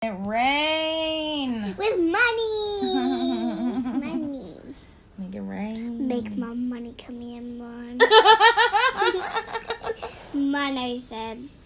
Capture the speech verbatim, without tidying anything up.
it rain. With money. Money. Make it rain. Make my money come in, man. Man, I said.